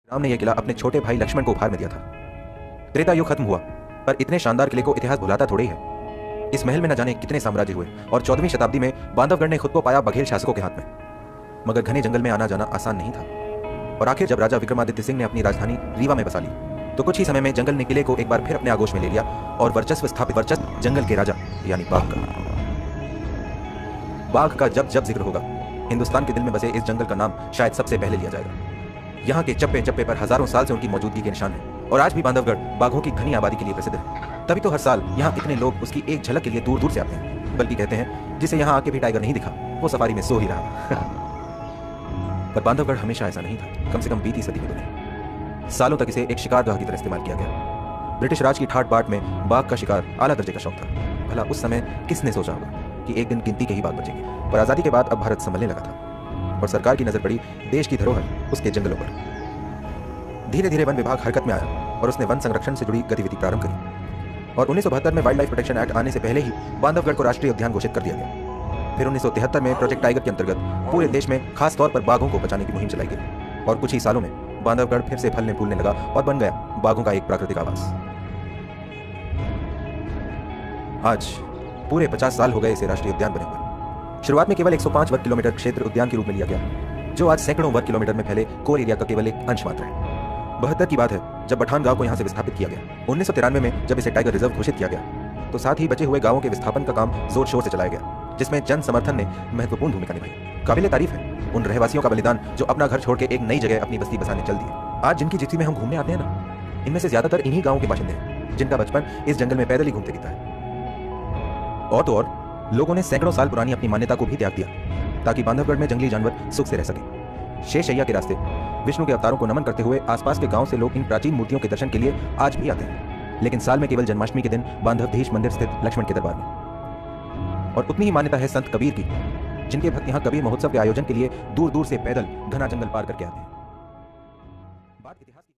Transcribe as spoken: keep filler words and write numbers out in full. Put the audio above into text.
राम ने यह किला अपने छोटे भाई लक्ष्मण को उपहार में दिया था। त्रेता युग खत्म हुआ, पर इतने शानदार किले को इतिहास भुलाता थोड़े ही है। इस महल में न जाने कितने साम्राज्य हुए और चौदहवीं शताब्दी में बांधवगढ़ ने खुद को पाया बघेल शासकों के हाथ में। मगर घने जंगल में आना जाना आसान नहीं था और आखिर जब राजा विक्रमादित्य सिंह ने अपनी राजधानी रीवा में बसा ली तो कुछ ही समय में जंगल ने किले को एक बार फिर अपने आगोश में ले लिया और वर्चस्व स्थापित वर्चस्व जंगल के राजा यानी बाघ का। बाघ का जब जब जिक्र होगा हिंदुस्तान के दिल में बसे इस जंगल का नाम शायद सबसे पहले लिया जाएगा। यहाँ के चप्पे चप्पे पर हजारों साल से उनकी मौजूदगी के निशान है और आज भी बांधवगढ़ बाघों की घनी आबादी के लिए प्रसिद्ध है। तभी तो हर साल यहाँ इतने लोग उसकी एक झलक के लिए दूर दूर से आते हैं, बल्कि कहते हैं जिसे यहाँ आके भी टाइगर नहीं दिखा वो सफारी में सो ही रहा। पर बांधवगढ़ हमेशा ऐसा नहीं था। कम से कम बीती सदी में बने सालों तक इसे एक शिकारगाह की तरह इस्तेमाल किया गया। ब्रिटिश राज की ठाट बाट में बाघ का शिकार आला दर्जे का शौक था। भला उस समय किसने सोचा होगा कि एक दिन गिनती के ही बाघ बचेंगे। पर आजादी के बाद अब भारत संभलने लगा था और सरकार की नजर पड़ी देश की धरोहर उसके जंगलों पर। धीरे धीरे वन विभाग हरकत में आया और उसने वन संरक्षण से जुड़ी गतिविधि प्रारंभ करी और उन्नीस सौ बहत्तर में वाइल्ड लाइफ प्रोटेक्शन एक्ट आने से पहले ही बांधवगढ़ को राष्ट्रीय उद्यान घोषित कर दिया गया। फिर उन्नीस सौ तिहत्तर में प्रोजेक्ट टाइगर के अंतर्गत पूरे देश में खास तौर पर बाघों को बचाने की मुहिम चलाई गई और कुछ ही सालों में बांधवगढ़ फिर से फलने फूलने लगा और बन गया बाघों का एक प्राकृतिक आवास। आज पूरे पचास साल हो गए इसे राष्ट्रीय उद्यान बने हुए। शुरुआत में केवल एक सौ पाँच वर्ग किलोमीटर क्षेत्र उद्यान के रूप में लिया गया, जो आज सैकड़ों वर्ग किलोमीटर में फैले कोर एरिया का केवल एक अंश मात्र है। बहत्तर की बात है जब पठान गांव को यहां से विस्थापित किया गया। उन्नीस सौ तिरानवे में जब इसे टाइगर रिजर्व घोषित किया गया तो साथ ही बचे हुए गांवों के विस्थापन का काम जोर शोर से चलाया गया, जिसमें जन समर्थन ने महत्वपूर्ण भूमिका निभाई। काबिले तारीफ है उन रहवासियों का बलिदान जो अपना घर छोड़ के एक नई जगह अपनी बस्ती बसाने चल दिए। आज जिनकी जिप्सी में हम घूमने आते हैं ना, इनमें से ज्यादातर इन्हीं गाँव के बाशिंदे हैं जिनका बचपन इस जंगल में पैदल ही घूमते बीता है। और तो और लोगों ने सैकड़ों साल पुरानी अपनी मान्यता को भी त्याग दिया ताकि बांधवगढ़ में जंगली जानवर सुख से रह सके। शेषैया के रास्ते विष्णु के अवतारों को नमन करते हुए आसपास के गांव से लोग इन प्राचीन मूर्तियों के दर्शन के लिए आज भी आते हैं, लेकिन साल में केवल जन्माष्टमी के दिन बांधवधीश मंदिर स्थित लक्ष्मण के दरबार में। और उतनी ही मान्यता है संत कबीर की, जिनके भक्त यहाँ कबीर महोत्सव के आयोजन के लिए दूर दूर से पैदल घना जंगल पार करके आते हैं।